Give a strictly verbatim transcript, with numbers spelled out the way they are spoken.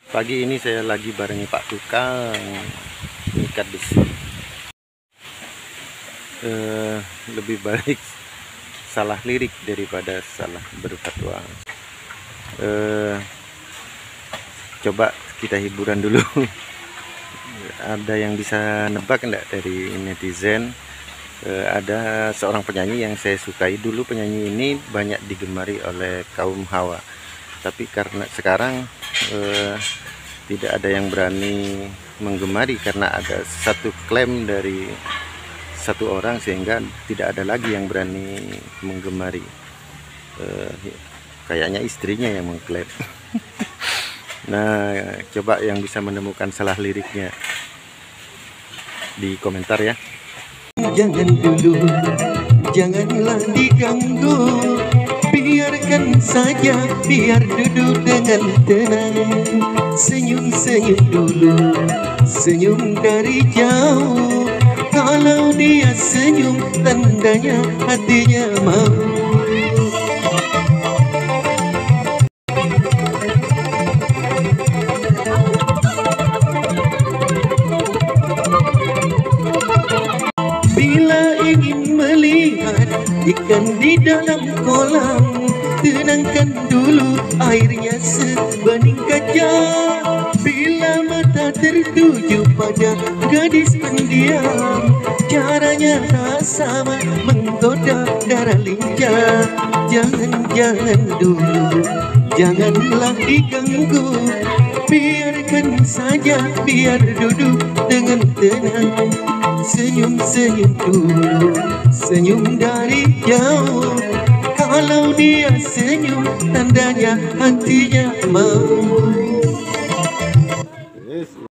Pagi ini saya lagi barengi Pak Tukang ikat besi. Eh, lebih baik salah lirik daripada salah berfatwa. Eh, coba kita hiburan dulu. Ada yang bisa nebak enggak dari netizen? Eh, ada seorang penyanyi yang saya sukai. Dulu penyanyi ini banyak digemari oleh kaum hawa, tapi karena sekarang eh, tidak ada yang berani menggemari karena ada satu klaim dari satu orang sehingga tidak ada lagi yang berani menggemari. Eh, kayaknya istrinya yang mengklaim. Nah, coba yang bisa menemukan salah liriknya di komentar ya. Jangan dulu, janganlah diganggu, biarkan saja, biar duduk dengan tenang. Senyum-senyum dulu, senyum dari jauh. Kalau dia senyum, tandanya hatinya mau. Bila ingin melihat ikan di dalam kolam, tenangkan dulu airnya sebening kaca. Bila mata tertuju pada gadis pendiam, caranya tak sama menggoda darah lincah. Jangan-jangan dulu, janganlah diganggu, biarkan saja, biar duduk dengan tenang. Senyum-senyum dulu, senyum dari jauh. Kalau dia senyum, tandanya hatinya mau.